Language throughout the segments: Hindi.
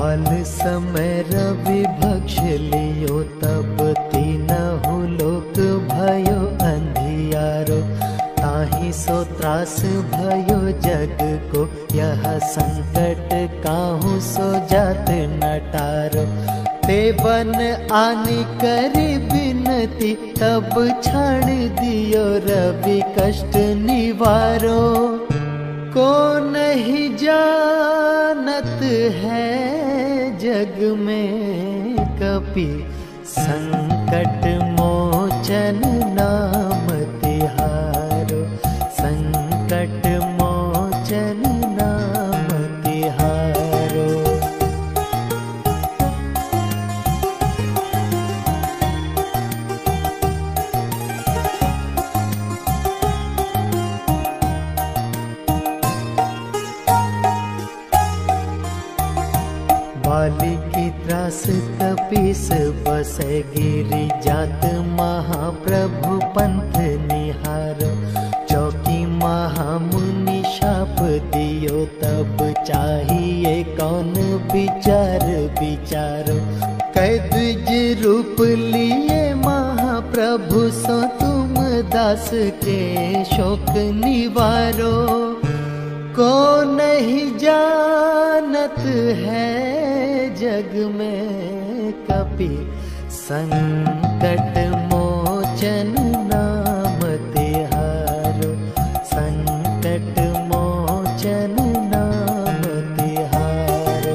बाल समय रवि भक्ष लियो, तब तीनहु लोक भयो अंधियारो। ताहि सो त्रास भयो जग को, यह संकट काहू सो जात न टारो। ते बन आनी करी बिनती, तब छाड़ दियो रवि कष्ट निवारो। को नहीं जानत है जग में कपि, संकट मोचन नाम तिहारो। संकट मोचन नाम तिहारो। बाली की त्रास कपीस बसे, गिरि जात महाप्रभु पंथ निहारो। चौकी महामुनि शाप दियो, तब चाहिए कौन विचार विचारो। कै द्विज रूप लिए महाप्रभु, सो तुम दास के शोक निवारो। को नहीं जानत है जग में कपि, संकट मोचन नाम तिहारो। संकट मोचन नाम तिहारो।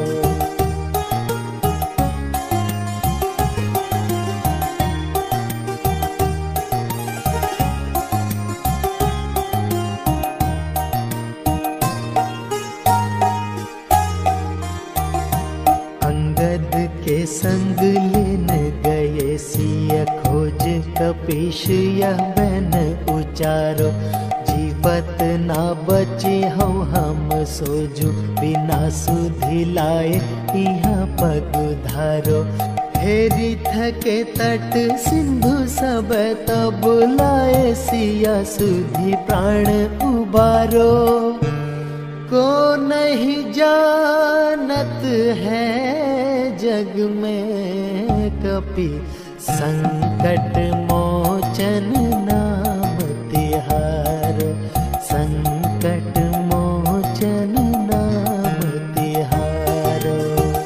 के संग लेन गए सिय, खोज कपीश यह बन उचारो। जीवत ना बचे हो हम सोजू, बिना सुधि लाए यहाँ पग धारो। हेरी थके तट सिंधु सब, तब लाए सिया सुधि प्राण उबारो। को नहीं जानत है जग में कपि, संकट मोचन नाम तिहारो। संकट मोचन नाम तिहारो।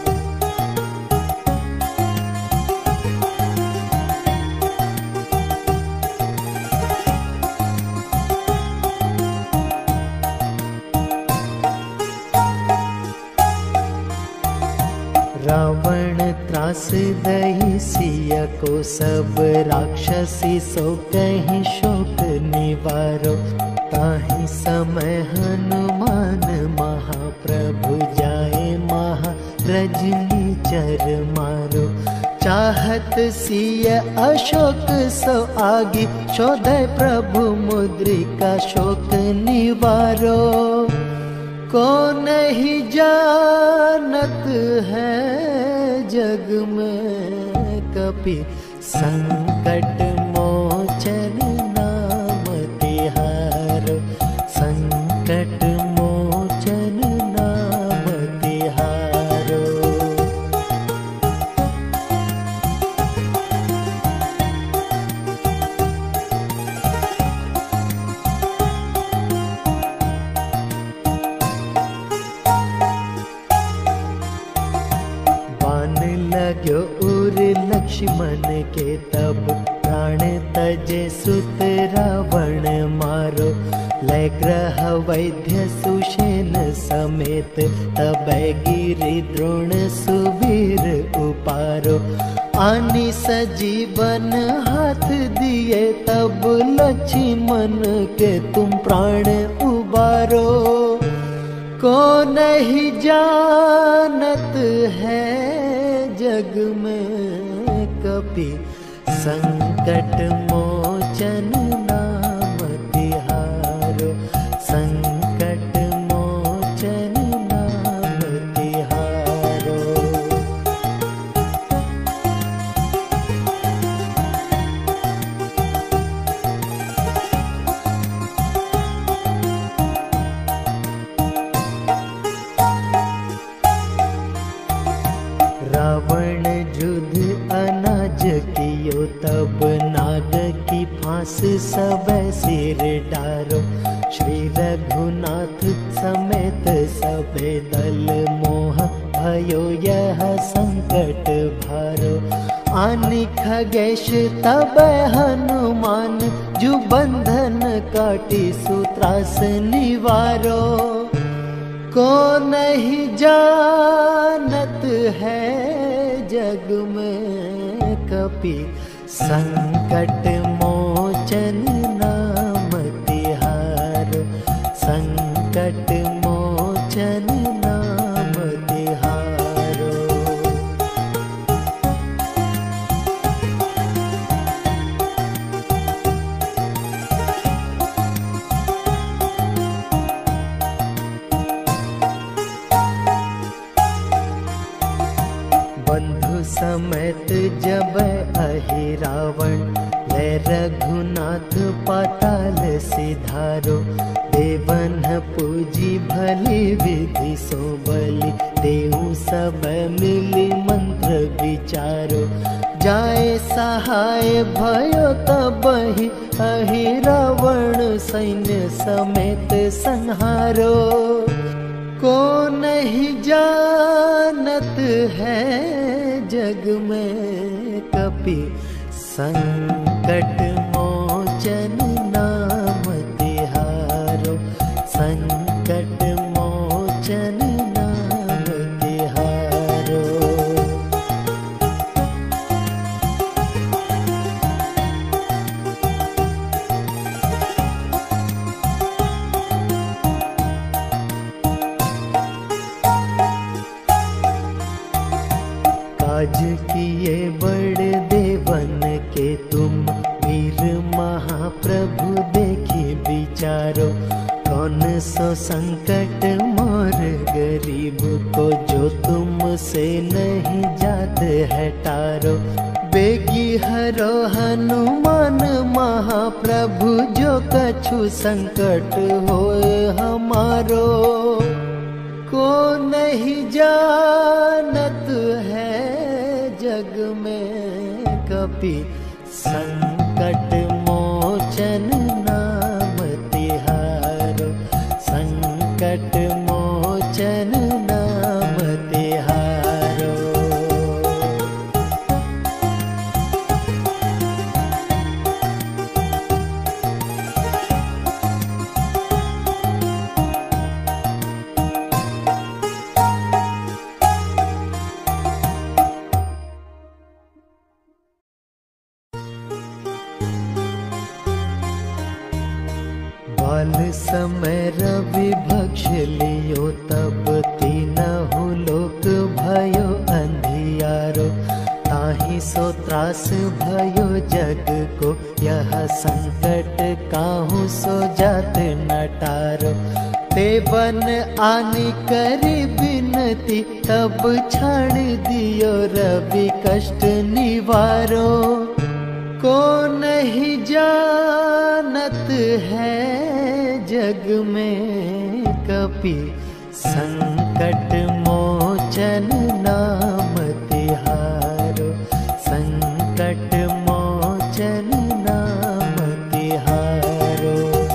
रावण त्रास दही सिया को, सब राक्षसी सो कहीं शोक निवारो। ताहि समय हनुमान महाप्रभु, जाए महा रजनी चर मारो। चाहत सिया अशोक सो आगी, शोधे प्रभु मुद्रिका शोक निवारो। को नहीं जानत है जग में कपि, संकट मोचन नाम तिहारो। संकट मोचन नाम तिहारो। लगो उर लक्ष्मण के, तब प्राण तजे सुत रावण मारो। लय ग्रह वैद्य सुषेण समेत, तब गिरि द्रोण सुवीर उपारो। आनी सजीवन हाथ दिए, तब लक्ष्मण के तुम प्राण उबारो। को नहीं जानत है जग में कपि, संकट मोचन नाम तिहारो। संकट मोचन नाम तिहारो। श्री रघुनाथ समेत सबे दल मोह भयो यह संकट भारो। आनि खगेश तब हनुमान जु बंधन काटी सूत्रास निवारो। को नहीं जानत है जग में कपि संकट मोचन नाम तिहारो। संकट मोचन नाम तिहारो। बंधु समेत जब अहि रावण ले रघुनाथ पाताल सिधारो। देवन पूजी भली विधि सो बलि देहु सब मिली मंत्र विचारो। जाए सहाय भयो तबहि अहि रावण सैन्य समेत संहारो। को नहीं जानत है जग में कपि संकट मोचन नाम तिहारो। संकट मोचन नाम तिहारो। काज किए बड़े देवन के तुम वीर महाप्रभु देखी विचारो। कौन सो संकट मोर गरीब को जो तुम से नहीं जात है टारो। बेगी हरो हनुमान महाप्रभु जो कछु संकट होए हमारो। को नहीं जानत है जग में कपि संकट मोचन नाम तिहारो। संकट मोचन नाम तिहारो। बाल समय रवि भक्ष लियो तब तीनहु लोक भयो अंधियारो। ताहि सो त्रास भयो जग को यह संकट काहू सो जात न टारो। देवन आनि करी बिनती तब छाड़ दियो रवि कष्ट निवारो। को नहीं जानत है जग में कपि संकट मोचन नाम तिहारो। संकट मोचन नाम तिहारो।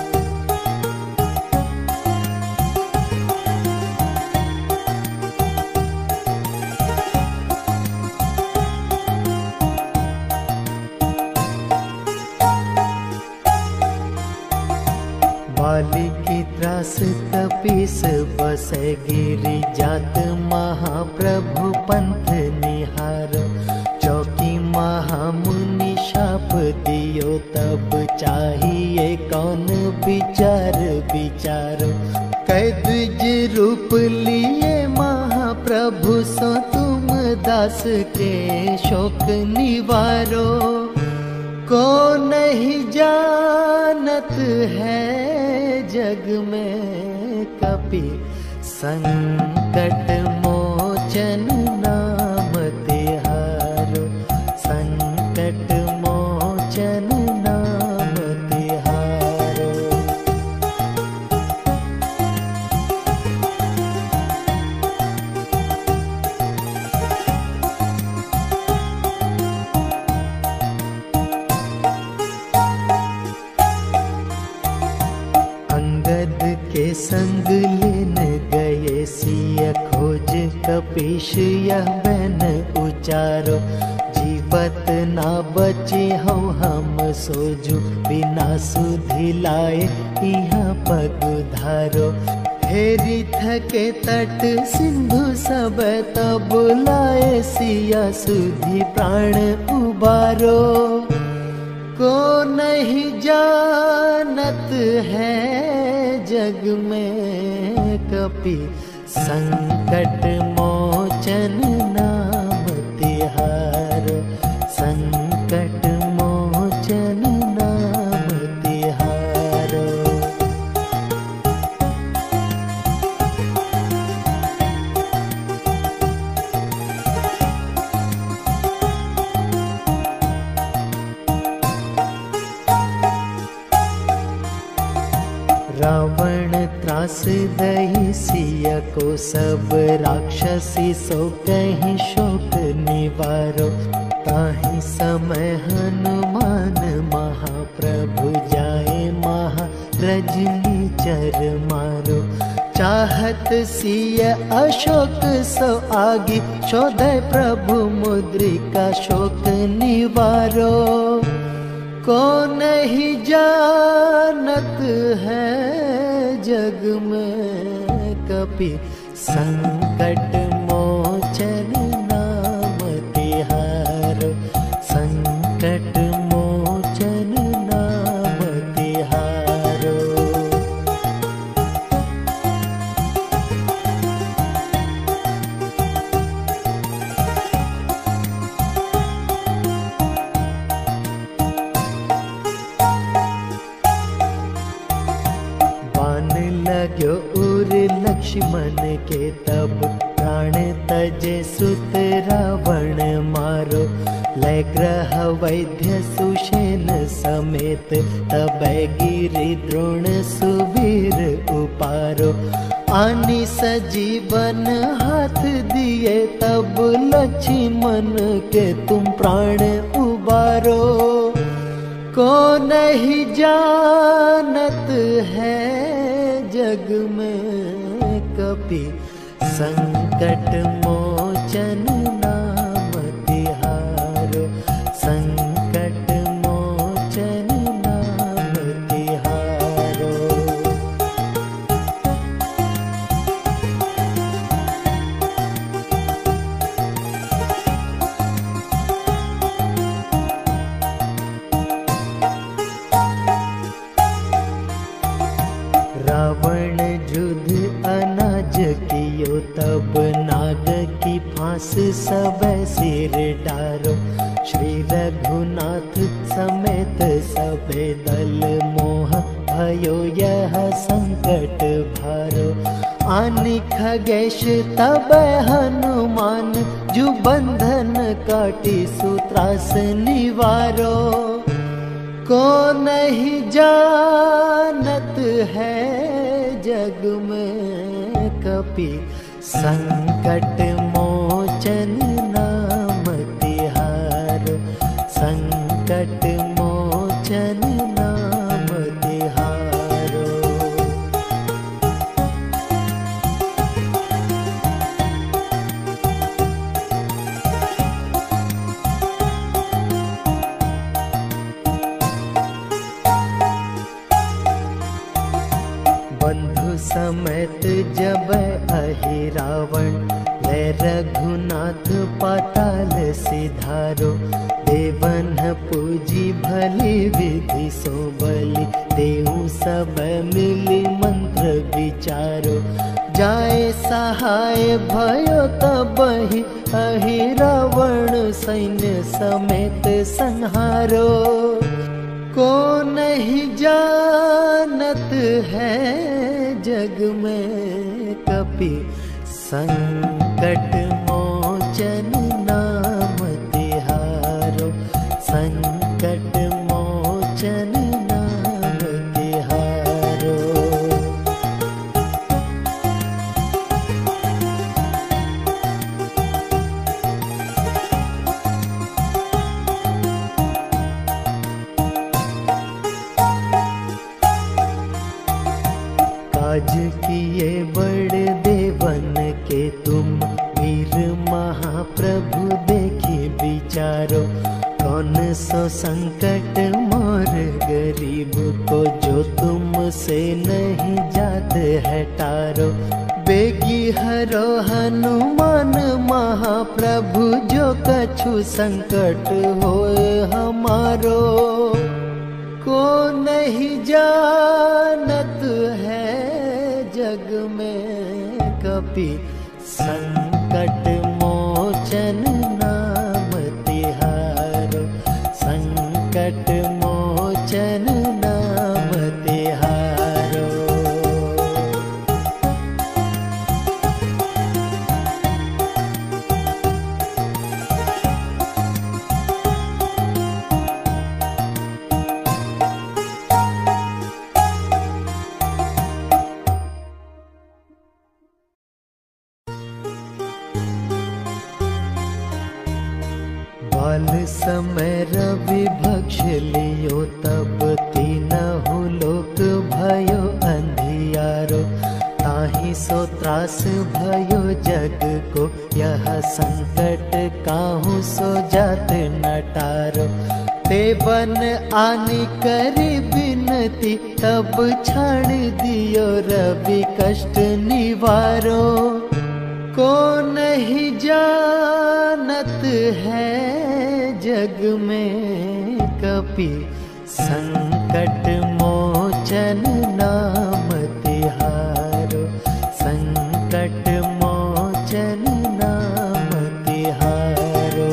बाली की त्रास कपीस बसे गिरि जात महाप्रभु पंथ निहारो। चौकी महामुनि शाप दियो तब चाहिए कौन विचार विचारो। कै द्विज रूप लिए महाप्रभु सो तुम दास के शोक निवारो। को नहीं जानत है जग में कपि संकट मोचन नाम तिहारो। संकट मोचन नाम तिहारो। के संग लेन गए सिय खोज कपीश यह बैन उचारो। जीवत ना बचे हो हम सोजू बिना सुधि लाए यहाँ पग धारो। हेरी थके तट सिंधु सब तब लाए सिया सुधि प्राण उबारो। को नहीं जानत है जग में कपि संकट मोचन नाम तिहारो। संकट मोचन नाम तिहारो। रावण त्रास दही सिय को सब राक्षसी सो कहीं शोक निवारो। ताहि समय हनुमान महाप्रभु जाए महा रजनी चर मारो। चाहत सिय अशोक सो आगी शोधय प्रभु मुद्रिका शोक निवारो। को नहीं जानत है जग में कपि संकट मोचन नाम तिहारो। संकट मोचन नाम तिहारो। लगो उर लक्ष्मण के तब प्राण तजे सुत रावण मारो। लय ग्रह वैद्य सुषेण समेत तब गिरि द्रोण सुवीर उपारो। आनि सजीवन हाथ दिए तब लक्ष्मण के तुम प्राण उबारो। को नहीं जानत है जग में कपि संकट मोचन नाम तिहारो। संकट मोचन नाम तिहारो। रावण युद्ध अनाज कियो तब नाग की फांस सब सिर डारो। श्री रघुनाथ समेत सबे दल मोह भयो यह संकट भारो। आनि खगेश तब हनुमान जु बंधन काटी सूत्रास निवारो। को नहीं जानत है जग में कपि संकट मोचन नाम तिहारो। संकट मोचन नाम तिहारो। बंधु समेत जब अहि रावण ले रघुनाथ पाताल सिधारो। देवन पूजी भली विधि सो बलि देहु सब मिली मंत्र विचारो। जाए सहाय भयो तबहि अहि रावण सैन्य समेत संहारो। को नहीं जानत है जग में कपि संकट मोचन नाम तिहारो। संकट मोचन नाम तिहारो। राज किए बड़े देवन के तुम, वीर महाप्रभु देखी विचारो। कौन सो संकट मोर गरीब को, जो तुमसे नहीं जात है टारो। बेगी हरो हनुमान महाप्रभु, जो कछु संकट होए हमारो। को नहीं जानत है जग में कपि, संकट मोचन नाम तिहारो। संकट मोचन नाम तिहारो। बाल समय रवि भक्ष लियो, तब तीनहु लोक भयो अंधियारो। ताहि सो त्रास भयो जग को, यह संकट काहू सो जात न टारो। ते बन आनी करी बिनती, तब छाड़ दियो रवि कष्ट निवारो। को नहीं जानत है जग में कपि, संकट मोचन नाम तिहारो। संकट मोचन नाम तिहारो।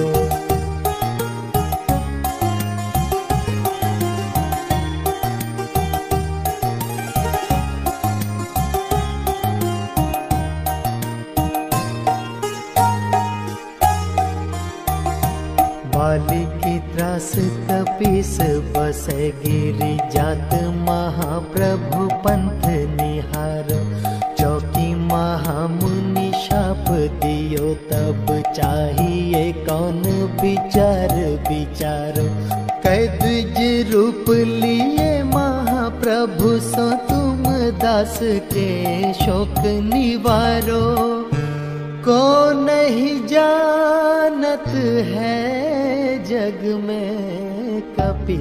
बाली की त्रास कपीस बसे, गिरि जात महाप्रभु पंथ निहारो। चौकी महामुनि शाप दियो, तब चाहिए कौन विचार विचारो। कै द्विज रूप लिए महाप्रभु, सो तुम दास के शोक निवारो। को नहीं जानत है जग में कपि,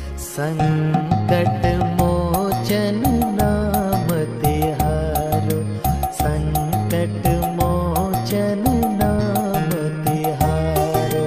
संकट मोचन नाम तिहारो। संकट मोचन नाम तिहारो।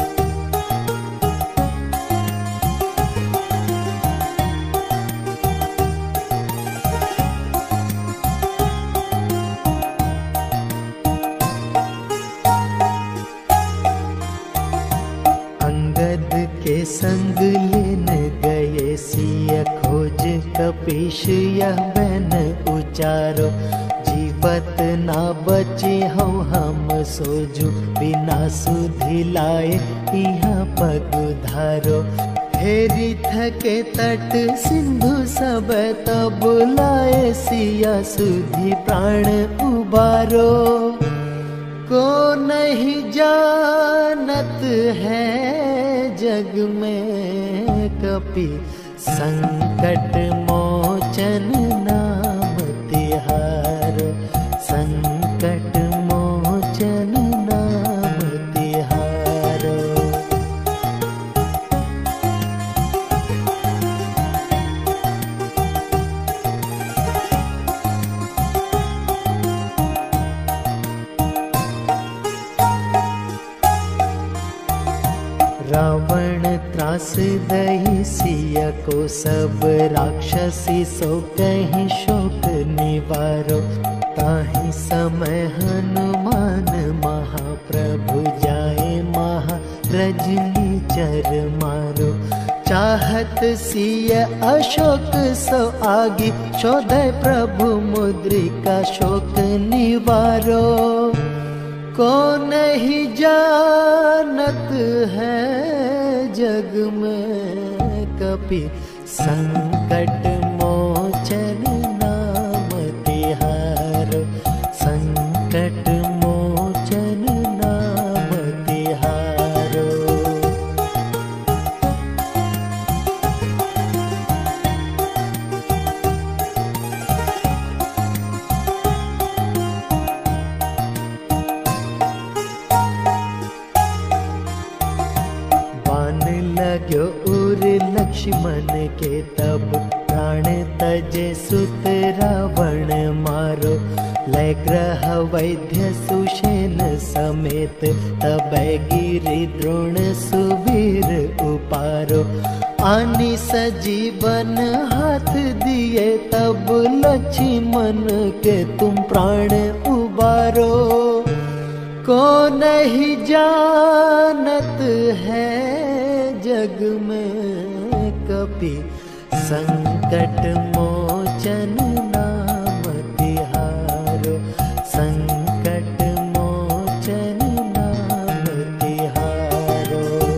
के संग लेन गए सिय खोज, कपीश यह बैन उचारो। जीवत ना बचे हो हम सोजू, बिना सुधि लाए यहाँ पग धारो। हेरी थके तट सिंधु सब, तब लाए सिया सुधि प्राण उबारो। को नहीं जानत है जग में कपि, संकट मोचन नाम तिहारो। संकट मोचन नाम तिहारो। रावण त्रास दही सिय को, सब राक्षसी सो कहीं शोक निवारो। ताहि समय हनुमान महाप्रभु, जाए महारजनी चर मारो। चाहत सिय अशोक सो आगी, शोधय प्रभु मुद्रिका शोक निवारो। को नहीं जानत है जग में कपि, संकट मोचन नाम तिहारो। संकट मोचन नाम तिहारो। ग्रह वैद्य सुषेण समेत तबै गिरि द्रोण सुवीर उपारो। आनी सजीवन हाथ दिए तब लक्ष्मण के तुम प्राण उबारो। को नहीं जानत है जग में कपि संकट मोचन नाम तिहारो। संकट मोचन नाम तिहारो।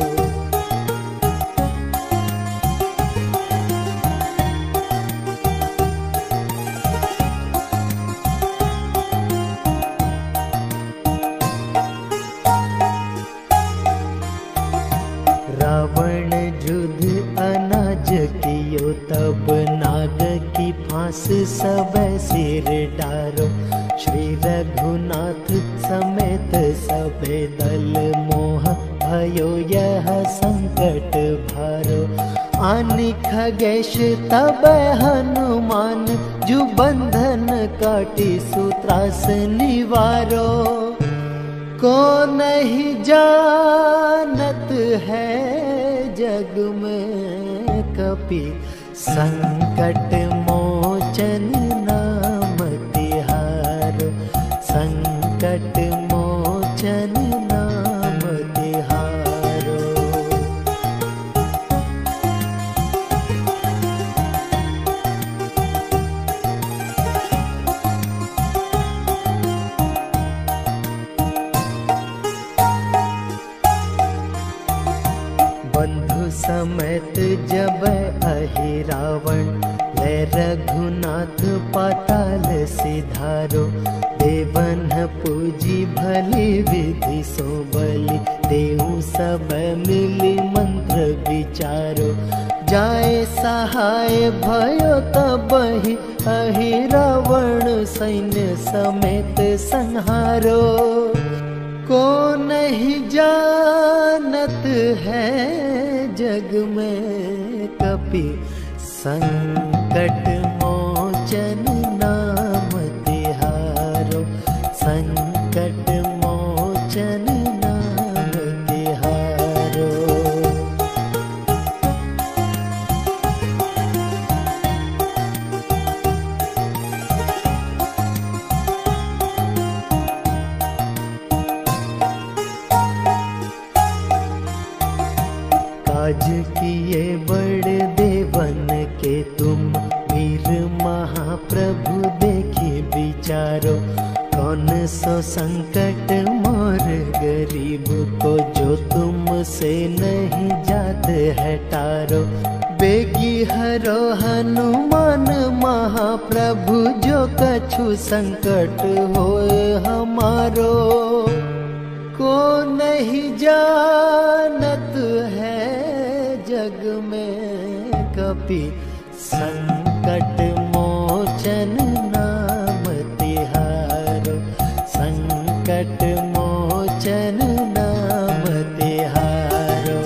रावण युद्ध अनाज कियो तब नाग की फांस सब सिर डारो। श्री रघुनाथ समेत सबे दल मोह भयो यह संकट भारो। आनि खगेश तब हनुमान जु बंधन काटी सूत्रास निवारो। को नहीं जानत है जग में कपि संकट मोचन नाम तिहारो। संकट मोचन नाम तिहारो। बंधु समेत जब अहि रावण ले रघुनाथ पाताल सिधारो। देवन पूजी भली विधि सो बलि देहु सब मिली मंत्र विचारो। जाए सहाय भयो तबहि अहि रावण सैन्य समेत संहारो। को नहीं जानत है जग में कपि संकट मोचन नाम तिहारो। संकट मोचन नाम तिहारो। काज किए बड़ देवन के तुम वीर महाप्रभु देखी विचारो। कौन सो संकट मोर गरीब को जो तुम से नहीं जात है टारो। बेगी हरो हनुमान महाप्रभु जो कछु संकट होए हमारो। को नहीं जानत है जग में कपि संकट मोचन नाम तिहारो। संकट मोचन नाम तिहारो।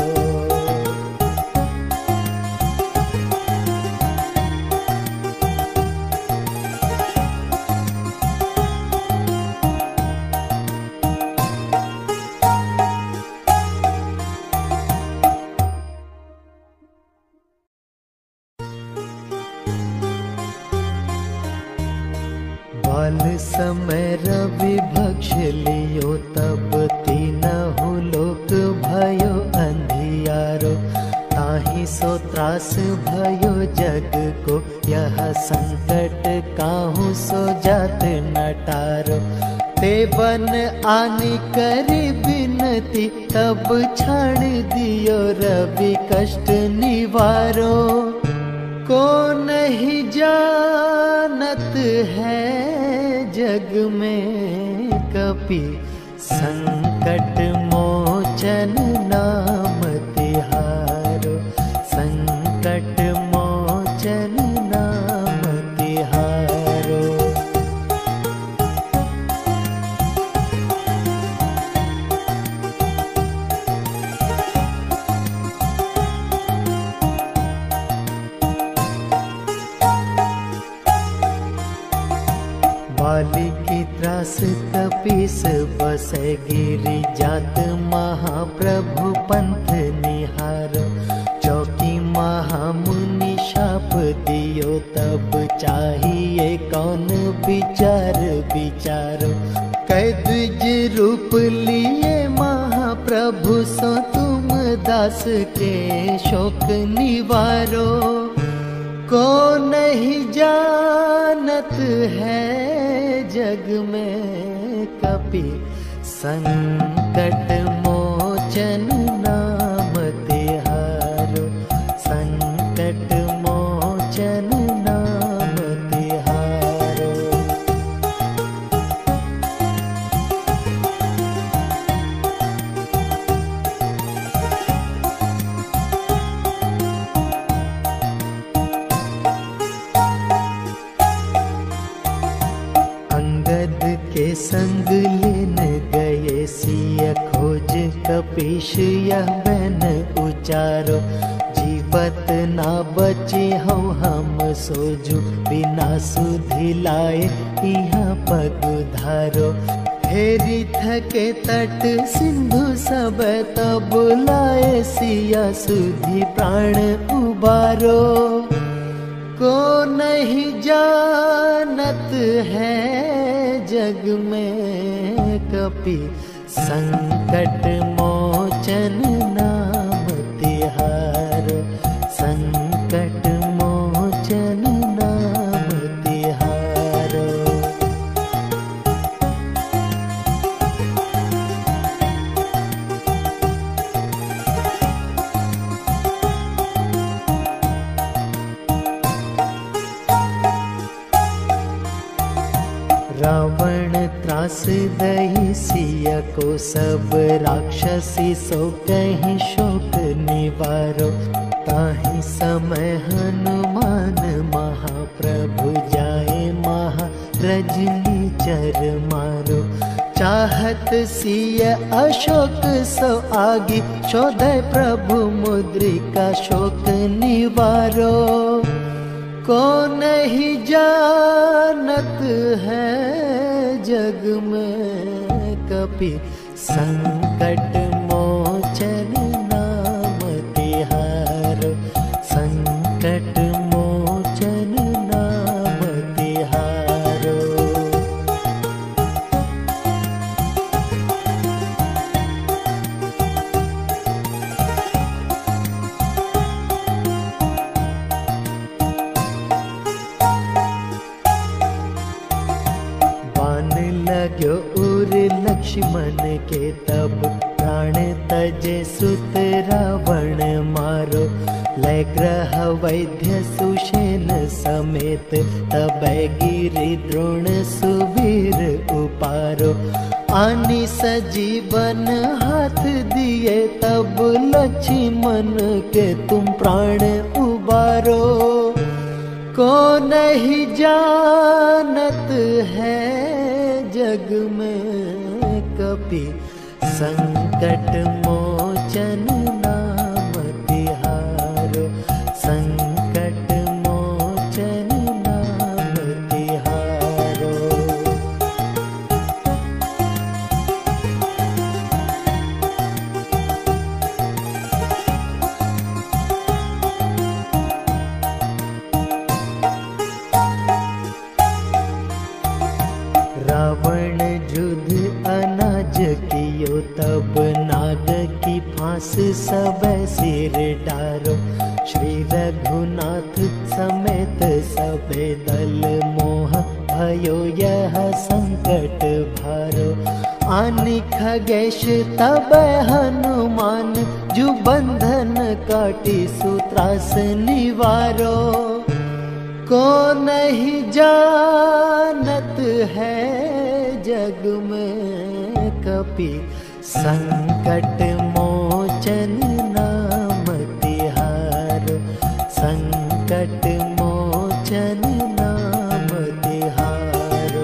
बाल समय रवि भक्ष लियो तब तीनहु लोक भयो अंधियारो। ताहि सो त्रास भयो जग को यह संकट काहू सो जात न टारो। देवन आनि करी बिनती तब छाड़ दियो रवि कष्ट निवारो। को नहीं जानत है जग में कपि संकट मोचन नाम तिहारो। संकट मोचन नाम तिहारो। वाली की त्रास कपीस बसे गिरी जात महाप्रभु पंथ निहारो। चौकी महामुनि शाप दियो तब चाहिए कौन विचार विचारो। कै द्विज रूप लिए महाप्रभु सो तुम दास के शोक निवारो। को नहीं जानत है जग में कपि संकट मोचन नाम तिहारो। संकट मोचन नाम तिहारो। अंगद के संग लेन गए सिय खोज कपीश यह बन उचारो। जीवत ना बचे हो हम सोजु बिना सुधि लाए यहाँ पग धारो। हेरी थके तट सिंधु सब तब लाए सिया सुधि प्राण उबारो। को नहीं जानत है जग में कपि संकट मोचन नाम तिहारो। संकट मोचन नाम तिहारो। रावण त्रास दही सिय को सब राक्षसी सो कहीं शोक निवारो। ताहि समय हनुमान महाप्रभु जाए महारजनी चर मारो। चाहत सिय अशोक सो आगी शोधय प्रभु मुद्रिका शोक निवारो। को नहीं जानत है जग में कपि संकट मोचन नाम तिहारो। संकट मोचन नाम तिहारो। लाग्यो उर लक्ष्मण के तब प्राण तजे सुत रावण मारो। लय ग्रह वैद्य सुषेण समेत तब गिरि द्रोण सुवीर उपारो। आनि सजीवन हाथ दिए तब लक्ष्मण के तुम प्राण उबारो। को नहीं जानत है जग में कपि संकट मोचन नाम तिहारो। संकट मोचन नाम तिहारो। रावण युद्ध अनाज कियो तब नाग की फांस सब सिर डारो। श्री रघुनाथ समेत सबे दल मोह भयो यह संकट भारो। आनि खगेश तब हनुमान जु बंधन काटी सूत्रास निवारो। को नहीं जानत है जग में कपि संकट मोचन नाम तिहारो। संकट मोचन नाम तिहारो।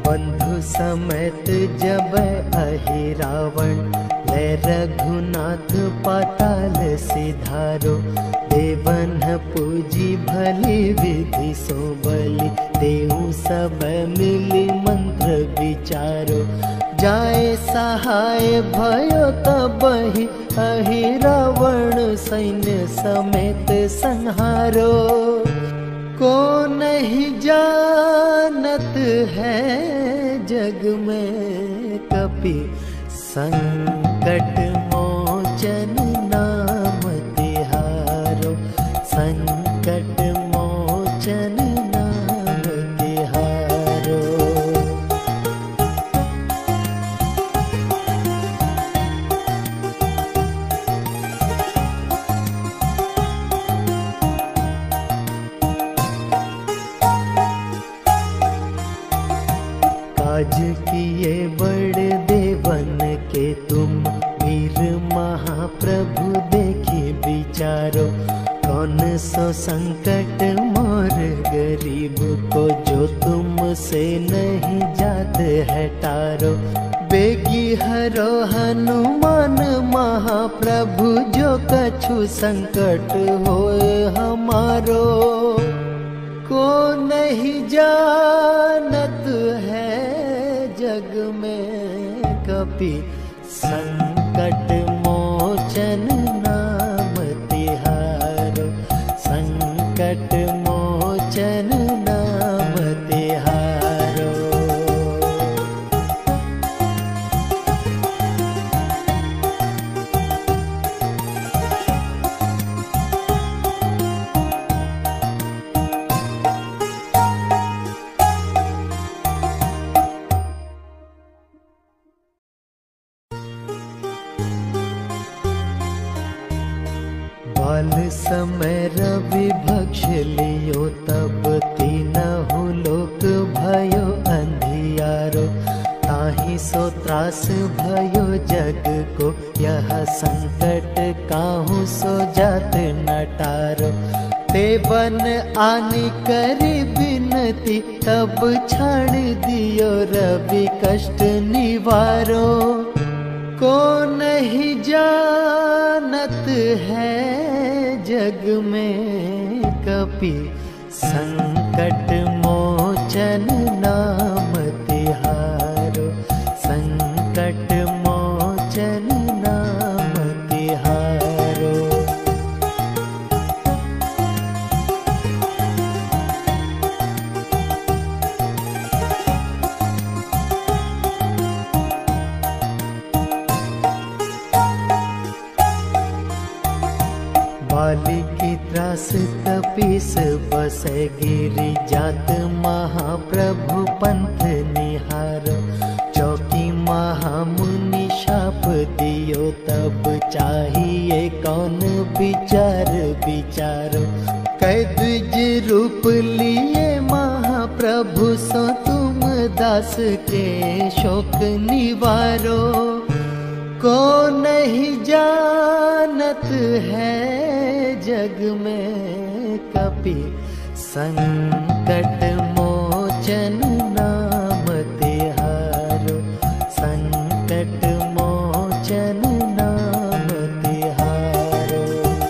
बंधु समेत जब अहि रावण, ले रघुनाथ पाताल सिधारो। देवन पूजी भली विधि सो बलि, देऊ सब मिली मंत्र विचारो। जाए सहाय भयो तबहि, अहि रावण सैन्य समेत संहारो। को नहीं जानत है जग में कपि, संकट मोचन नाम तिहारो। संकट मोचन नाम तिहारो। काज किए बड़े देवन के तुम, वीर महाप्रभु देखी विचारो। कौन सो संकट मोर गरीब को, जो तुमसे नहीं जात है टारो। बेगी हरो हनुमान महाप्रभु, जो कछु संकट होए हमारो। को नहीं जानत है जग में कपि, संकट मोचन नाम तिहारो। संकट मोचन नाम तिहारो। बाल समय रवि भक्ष लियो, तब तीनहु लोक भयो अंधियारो। ताहि सो त्रास भयो जग को, यह संकट काहू सो जात न टारो। ते बन आनी करी बिनती, तब छाड़ दियो रवि कष्ट निवारो। को नहीं जानत है जग में कपि, संकट मोचन नाम तिहारो। संकट मोचन नाम तिहारो। बाली की त्रास कपीस बसे, गिरि जात महाप्रभु पंथ निहारो। चौकी महामुनि शाप दियो, तब चाहिए कौन विचार विचारो। कै द्विज रूप लिए महाप्रभु, सो तुम दास के शोक निवारो। को नहीं जानत है जग में कपि, संकट मोचन नाम तिहारो। संकट मोचन नाम तिहारो।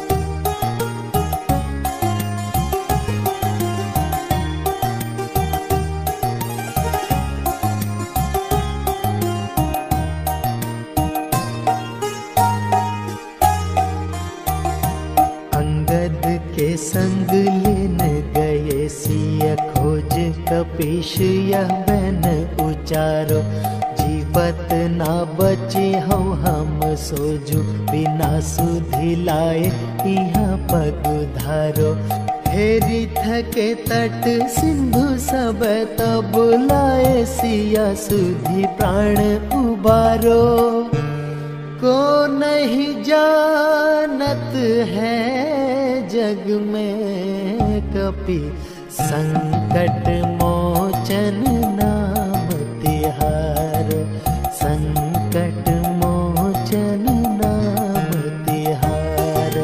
अंगद के संग लेन गए सिय, खोज कपीश यह बैन उचारो। जीवत ना बचे हम सोजु, बिना सुधि लाए यहाँ पग धारो। हेरी थके तट सिंधु सब, तब लाए सिया सुधि प्राण उबारो। को नहीं जानत है जग में कपि, संकट मोचन नाम तिहारो। संकट मोचन नाम तिहारो।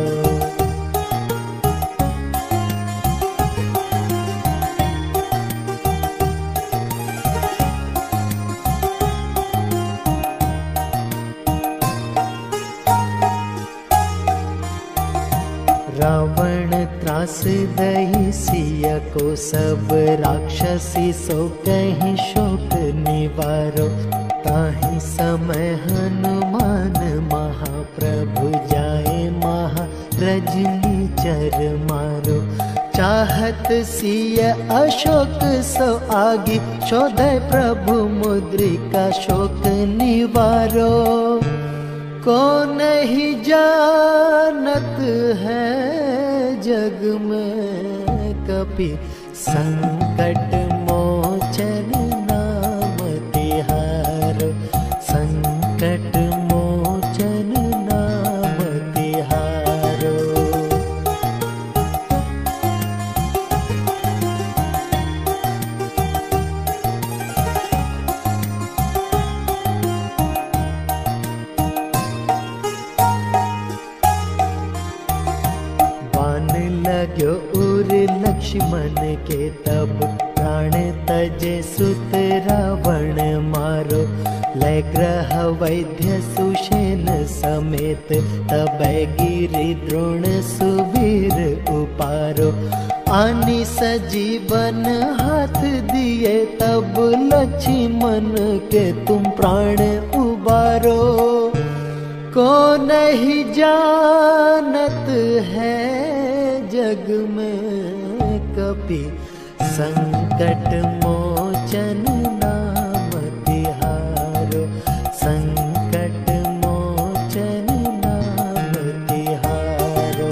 दही सिया को सब राक्षसी सो कहीं शोक निवारो। ताहि समय हनुमान महाप्रभु जाए महा रजनी चर मारो। चाहत सिय अशोक सो आगी शोधय प्रभु मुद्रिका शोक निवारो। को नहीं जानत है जग में कपि संकट मोचन नाम तिहारो। संकट मोचन नाम तिहारो। लाग्यो उर लक्ष्मण के तब प्राण तजे सुत रावण मारो। लय ग्रह वैद्य सुषेण समेत तबै गिरि द्रोण सुवीर उपारो। आनि सजीवन हाथ दिए तब लक्ष्मण के तुम प्राण उबारो। को नहीं जानत है जग में कपि संकट मोचन नाम तिहारो। संकट मोचन नाम तिहारो।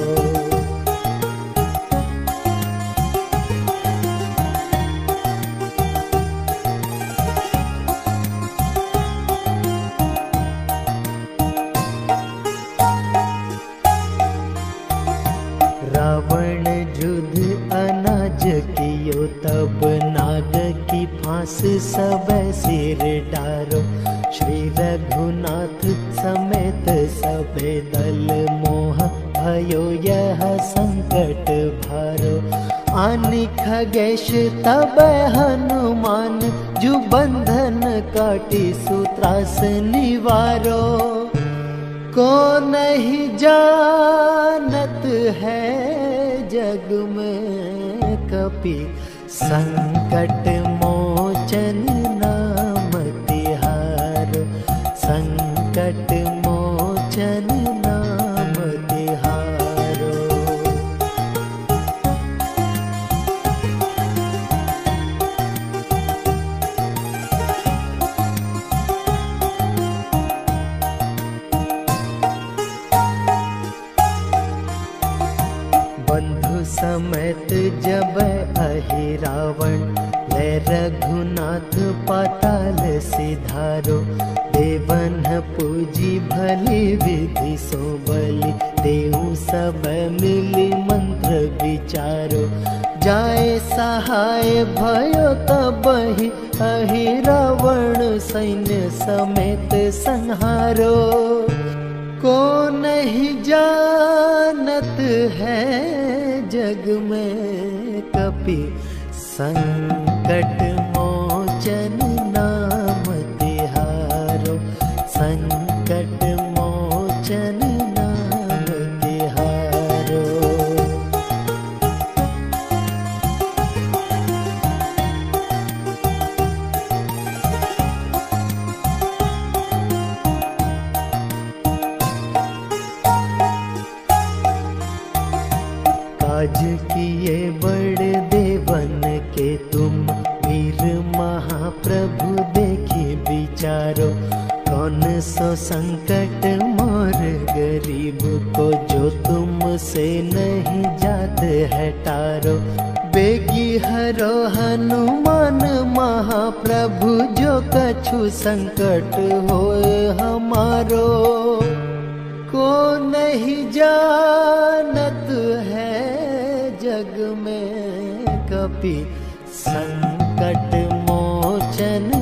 रावण युद्ध अनाज कियो तब नाग की फांस सब सिर डारो। श्री रघुनाथ समेत सबे दल मोह भयो यह संकट भारो। आनि खगेश तब हनुमान जु बंधन काटी सूत्रास निवारो। को नहीं जानत है जग में कपि संकट मोचन नाम तिहारो। संकट मोचन नाम तिहारो। बंधु समेत जब अहि रावण ले रघुनाथ पाताल सिधारो। देवन पूजी भली विधि सो बलि देहु सब मिली मंत्र विचारो। जाए सहाय भयो तबहि अहि रावण सैन्य समेत संहारो। को नहीं जानत है जग में कपि संकट मोचन नाम तिहारो। संकट मोचन नाम तिहारो। काज किए बड़े देवन के तुम वीर महाप्रभु देखी विचारो। कौन सो संकट मोर गरीब को जो तुमसे नहीं जात है टारो। बेगी हरो हनुमान महाप्रभु जो कछु संकट होए हमारो। को नहीं जानत है जग में कपि संकट मोचन